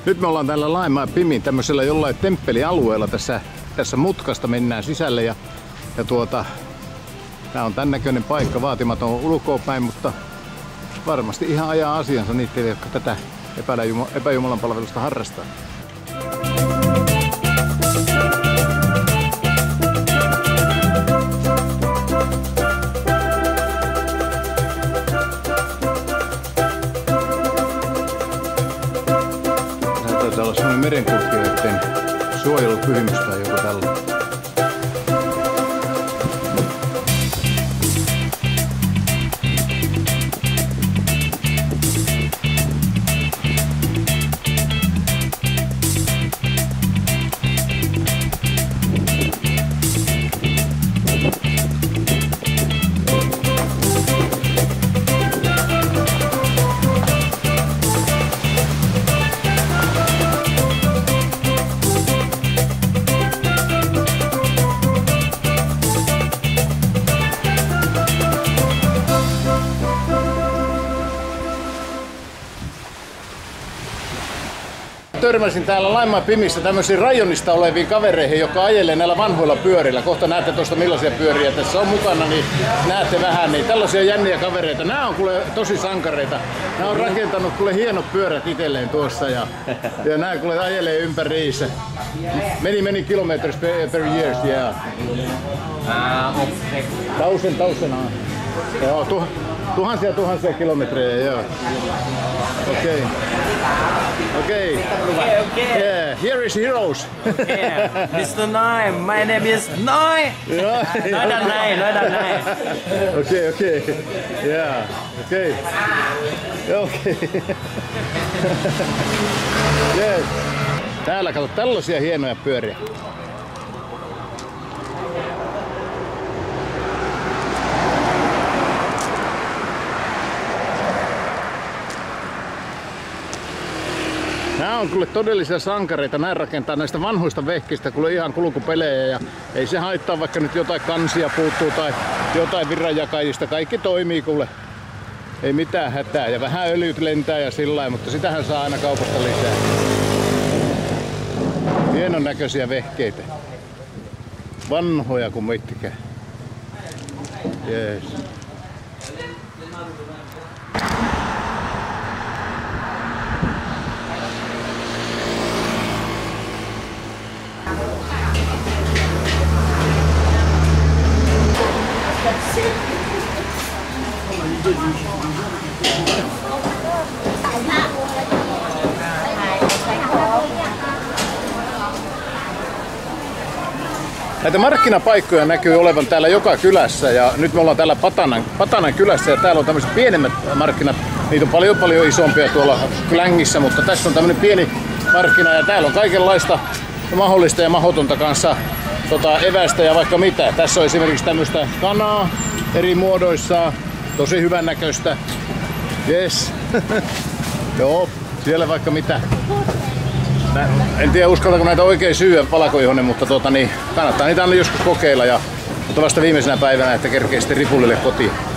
Nyt me ollaan täällä Laimaa Pimin tämmöisellä jollain temppelialueella tässä mutkasta mennään sisälle ja tää on tän näköinen paikka, vaatimaton ulkoapäin, mutta varmasti ihan ajaa asiansa niitä, jotka tätä epäjumalan palvelusta harrastaa. Taitaa olla semmoinen merenkulkijoiden suojelupyhimys tai joku tällainen. Törmäsin täällä Laimaa Pimissä tämmöisiin rajonista oleviin kavereihin, jotka ajelee näillä vanhoilla pyörillä. Kohta näette tuosta millaisia pyöriä tässä on mukana, niin näette vähän. Niin tällaisia jänniä kavereita. Nämä on kuule tosi sankareita. Nämä on rakentanut kuule hienot pyörät itselleen tuossa ja nämä kuule ajelee ympäriinsä. Many kilometers per year, yeah. Thousand. Joo, tuhansia kilometrejä, joo. Okei. Yeah, here is heroes. Yeah, Mr. Nine, my name is Nine. Nói đằng này. Okay. Yeah, okay. Yes. Täällä kato tällaisia hienoja pyöriä. Nämä on kuule todellisia sankareita, näin rakentaa näistä vanhoista vehkeistä kuule ihan kulkupelejä ja ei se haittaa vaikka nyt jotain kansia puuttuu tai jotain virranjakajista, kaikki toimii kuule. Ei mitään hätää ja vähän öljyt lentää ja sillä, mutta sitähän saa aina kaupasta lisää. Hienon näköisiä vehkeitä. Vanhoja kuin mitkä. Jees. Näitä markkinapaikkoja näkyy olevan täällä joka kylässä ja nyt me ollaan täällä Patanan kylässä ja täällä on tämmöiset pienemmät markkinat. Niitä on paljon isompia tuolla Klängissä, mutta tässä on tämmöinen pieni markkina ja täällä on kaikenlaista mahdollista ja mahdotonta kanssa evästä ja vaikka mitä. Tässä on esimerkiksi tämmöistä kanaa eri muodoissa, tosi hyvän näköistä. Yes. Joo, siellä vaikka mitä. En tiedä uskaltaako näitä oikein syödä valkoihonen, mutta kannattaa niitä aina joskus kokeilla mutta vasta viimeisenä päivänä, että kerkee sitten ripulille kotiin.